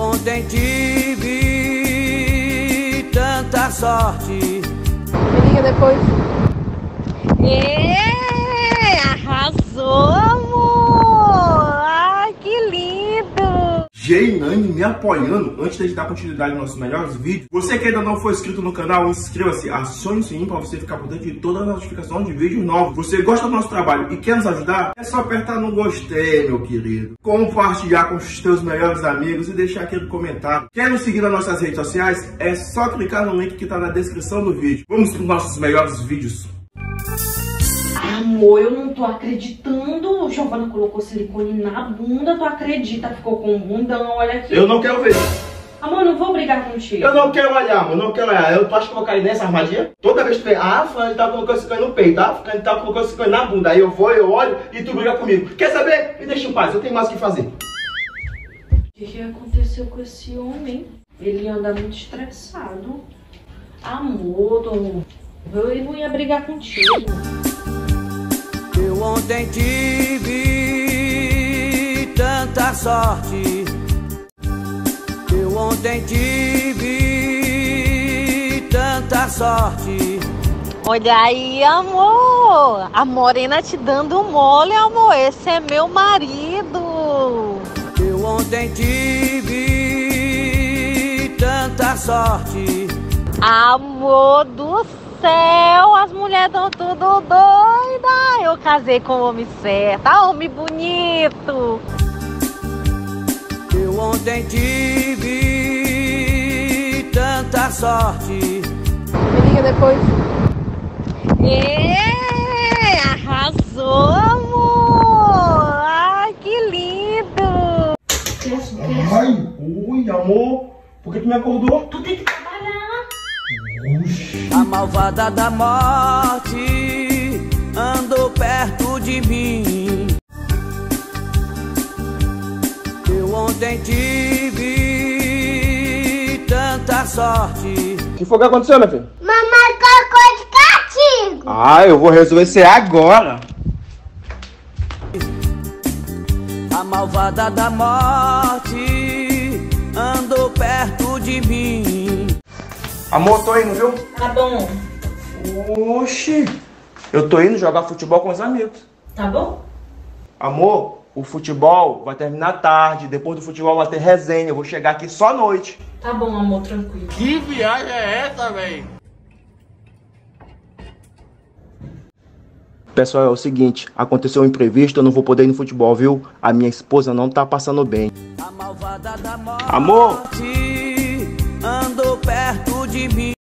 ontem tive tanta sorte. Me liga depois. Arrasou, amor! Ai, que lindo! Jeinane me apoiando antes de dar continuidade aos nossos melhores vídeos. Você que ainda não foi inscrito no canal, inscreva-se, acione o sininho para você ficar por dentro de todas as notificações de vídeos novos. Você gosta do nosso trabalho e quer nos ajudar? É só apertar no gostei, meu querido. Compartilhar com os teus melhores amigos e deixar aquele comentário. Quer nos seguir nas nossas redes sociais? É só clicar no link que está na descrição do vídeo. Vamos para os nossos melhores vídeos. Amor, eu não tô acreditando. Giovana colocou silicone na bunda, tu acredita? Ficou com um bundão, olha aqui. Eu não quero ver. Amor, não vou brigar contigo. Eu não quero olhar, amor, não quero olhar. Eu acho que vou cair nessa armadilha. Toda vez que tu vem, fulano tá colocando silicone no peito, fulano tá colocando silicone na bunda. Aí eu vou, eu olho e tu briga comigo. Quer saber? Me deixa em paz, eu tenho mais o que fazer. O que aconteceu com esse homem? Ele anda muito estressado. Amor, eu não ia brigar contigo. Eu ontem tive tanta sorte. Eu ontem tive tanta sorte. Olha aí, amor! A morena te dando mole, amor. Esse é meu marido. Eu ontem tive tanta sorte. Amor do céu, as mulheres estão tudo doidas. Eu casei com o homem certo, homem bonito. Eu ontem tive tanta sorte. Me liga depois. Arrasou, amor! Ai, que lindo! Ai, ui, amor. Por que tu me acordou? Tu tem que trabalhar. A malvada da morte andou perto de mim. Eu ontem tive tanta sorte. O que foi que aconteceu, meu filho? Mamãe colocou de castigo. Ah, eu vou resolver isso agora. A malvada da morte andou perto de mim. Amor, tô indo, viu? Tá bom. Oxi, eu tô indo jogar futebol com os amigos. Tá bom? Amor, o futebol vai terminar tarde. Depois do futebol vai ter resenha. Eu vou chegar aqui só à noite. Tá bom, amor, tranquilo. Que viagem é essa, véi? Pessoal, é o seguinte, aconteceu um imprevisto, eu não vou poder ir no futebol, viu? A minha esposa não tá passando bem. A malvada da morte Amor! andou perto de mim.